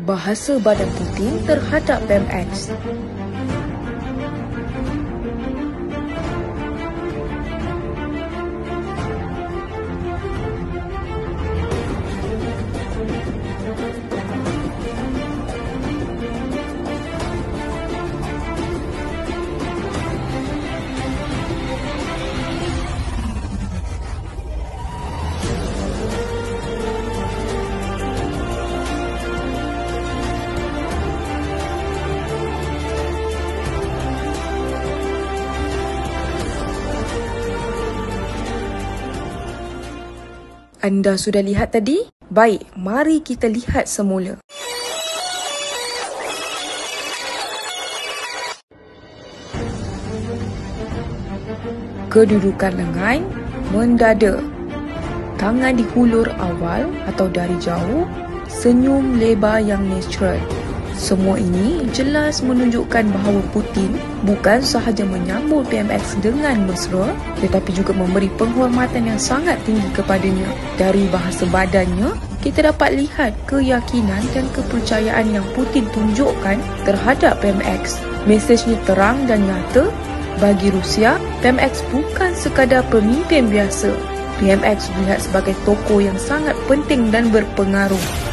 bahasa badan Putin terhadap PMX. Anda sudah lihat tadi? Baik, mari kita lihat semula. Kedudukan lengan mendada. Tangan dihulur awal atau dari jauh. Senyum lebar yang natural. Semua ini jelas menunjukkan bahawa Putin bukan sahaja menyambut PMX dengan mesra, tetapi juga memberi penghormatan yang sangat tinggi kepadanya. Dari bahasa badannya, kita dapat lihat keyakinan dan kepercayaan yang Putin tunjukkan terhadap PMX. Mesejnya terang dan nyata. Bagi Rusia, PMX bukan sekadar pemimpin biasa. PMX dilihat sebagai tokoh yang sangat penting dan berpengaruh.